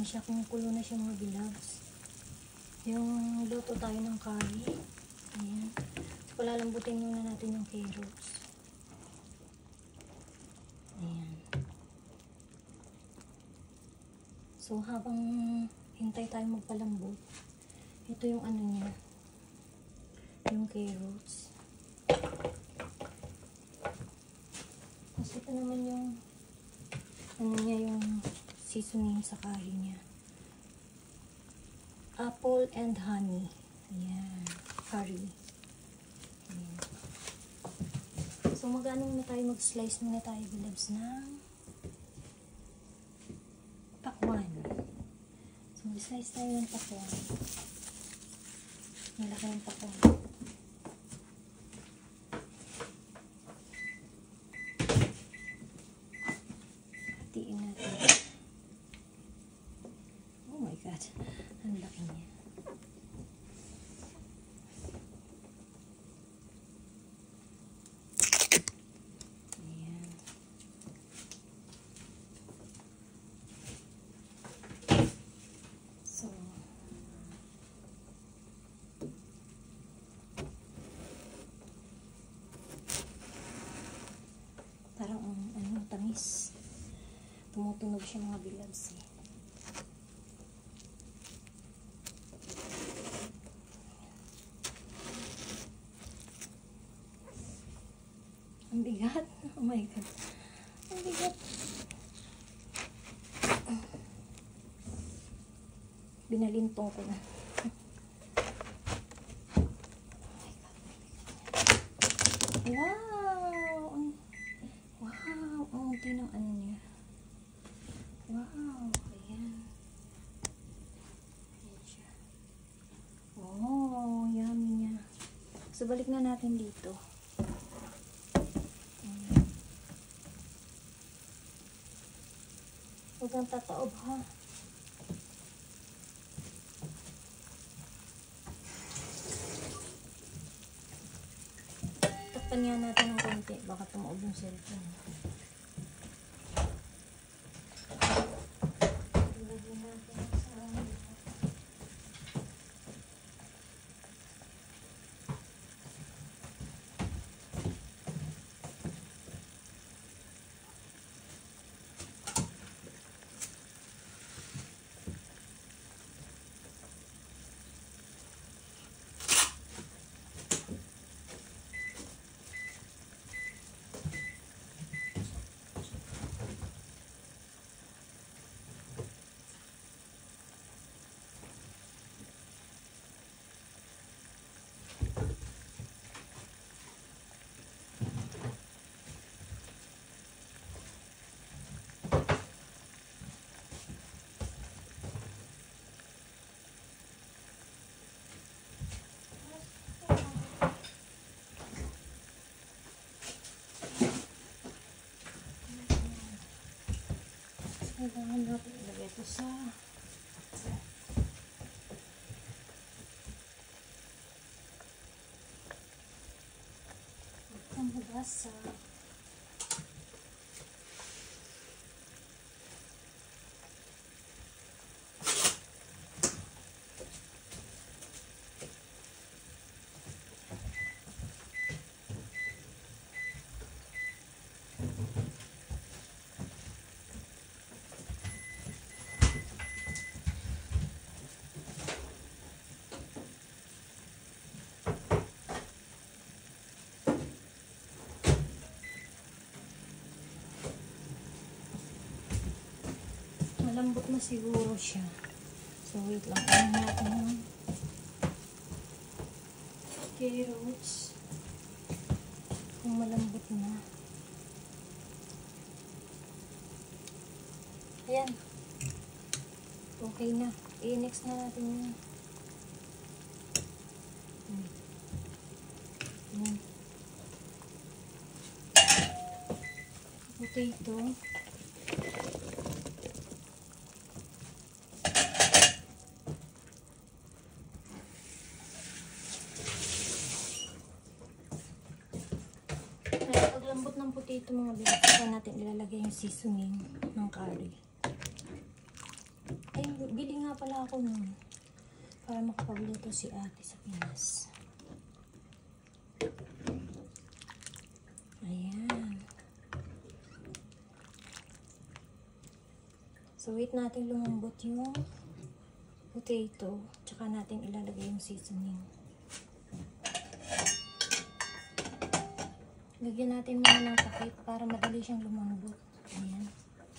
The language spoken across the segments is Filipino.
siya, kumukulo na siya mga beloves. Yung luto tayo ng curry. Ayan. So, palalambutin muna natin yung carrots. Ayan. So, habang hintay tayo magpalambot, ito yung ano niya, yung carrots. Kasi ito naman yung ano niya, yung seasoning sa curry niya. Apple and honey. Ayan. Curry. Ayan. So, mag-ano muna tayo, mag-slice muna tayo, beloves, ng pakwan. So, mag-slice tayo ng pakwan. Malaki ng pakwan. Hatiin natin. Oh my God. Ang laki niya. Ayan. So, parang ano, tamis. Tumutunog siya mga beloves eh. Ang bigat. Oh my God. Ang bigat. Binalintong ko na. Oh my God. Wow! Wow! Oh, tinang ano niya. Wow! Ayan. Ayan siya. Oh, yummy niya. So, balik na natin dito. Huwag kang tataob, ha? Takpan niya natin ng konti. Baka tumaob yung cellphone. Ilagyan natin sa kailangan natin ilagay ito sa pambabasa. Malambot na siguro siya. So, wait lang. Ano natin yung carrots. Kung malambot na. Ayan. Okay na. I-next na natin yung ayan. Potato. Paglambot ng potato mga bilis, saka natin ilalagay yung seasoning ng curry. Ayun. bili nga pala ako nun. Para makapagluto si ate sa Pinas. Ayan. So, wait natin lumambot yung potato. Tsaka natin ilalagay yung seasoning. Lagyan natin muna ng takip para madali siyang lumambot. Ayan.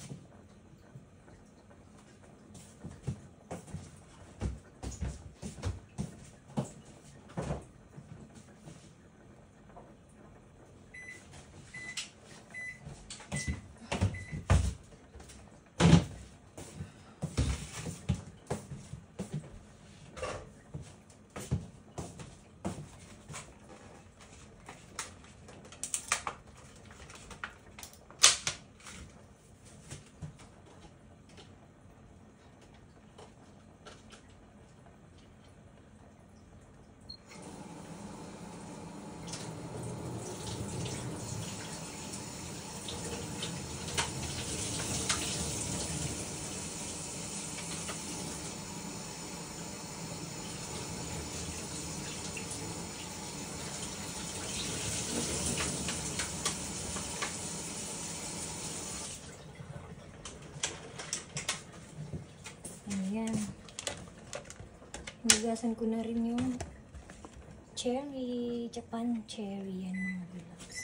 Ayan. Hinugasan ko na rin yung cherry. Japan cherry. Yan mga bilabs.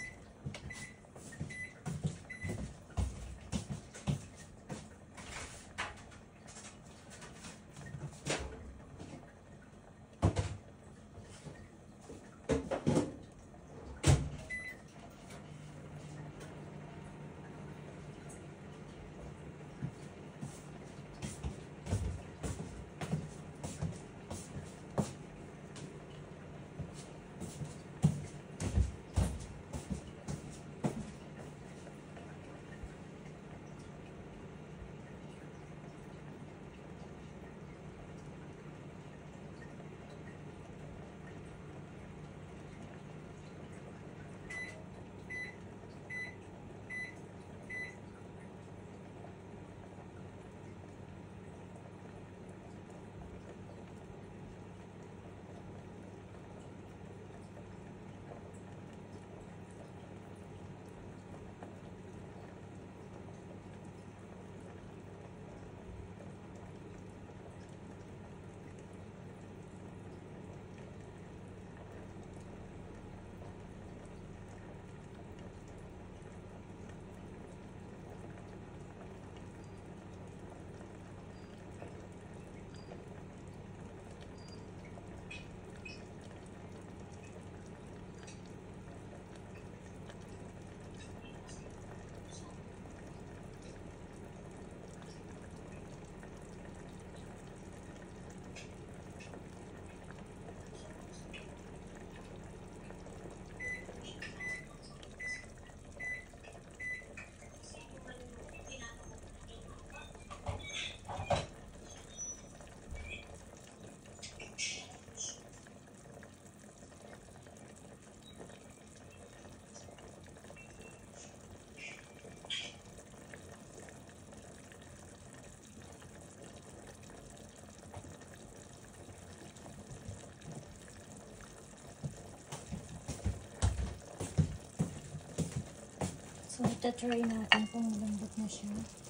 So, ita-try natin kung malambot na siya.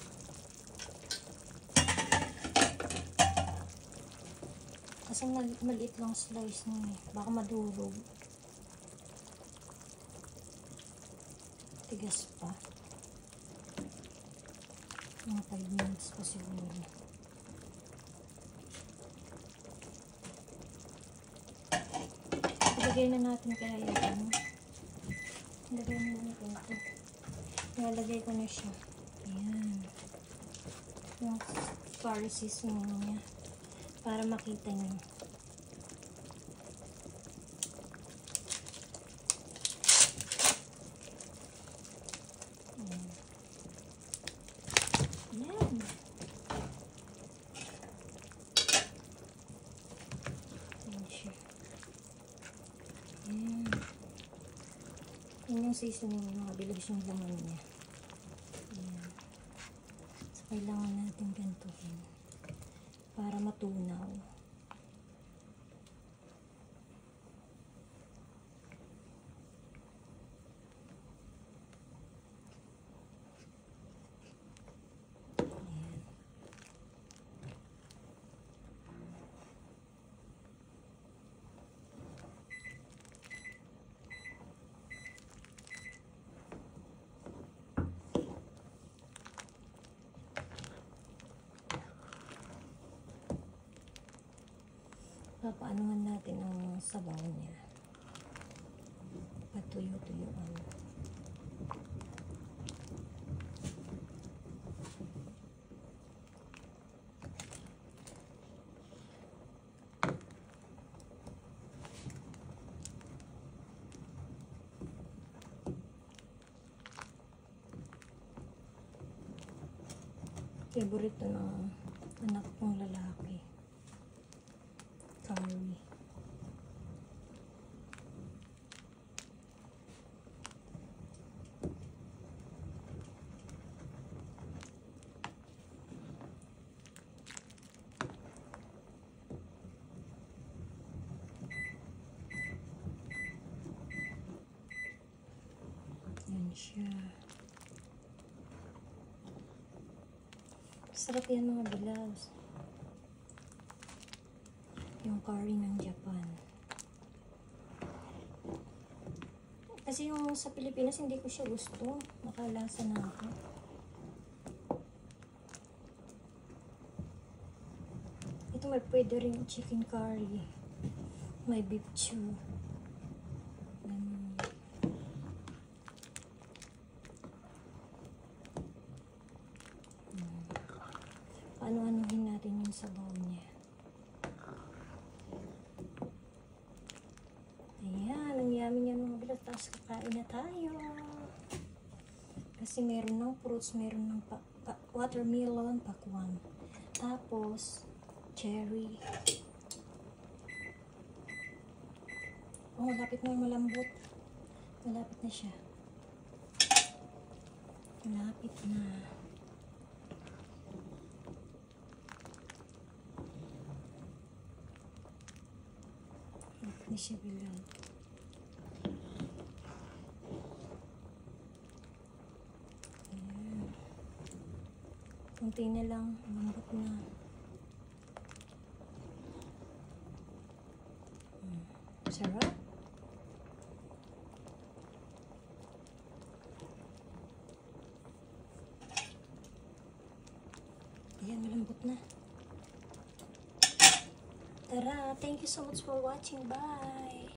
Kasi maliit lang slice niya eh. Baka madurog. Tigas pa. Mga 5 minutes pa siguro. Ilagay na natin kaya yun. Ilagay na natin ito. Ilalagay ko na siya. Ayan. Yung curry seasoning niya. Para makita niyo. Ayan. Ayan. Ayan siya. Ayan. Yan yung seasoning ng mga bilog yung laman niya. Ayan. So, kailangan natin gantuhin. para matunaw. Papaanuhan natin ang sabaw niya. Patuyo-tuyuan. Favorito ng anak kong lalaki. Curry. Yan siya. Sarap yan mga bilaws. Yung curry ng Japan. Kasi yung sa Pilipinas hindi ko siya gusto. Nakalasa na ako. Ito may pwede rin chicken curry. May beef chew. Ano-anuhin natin yung sabaw niya. Ayan, ang yummy niya mga bilat. Tapos kakain na tayo. Kasi meron ng fruits, meron ng watermelon, pakwan. Tapos, cherry. Oh, malapit na malambot. Malapit na siya. Malapit na. Malapit na siya bilang. Ayan. Kunti na lang. Malambot na. Sarap. Ayan, malambot na. Tara, thank you so much for watching. Bye!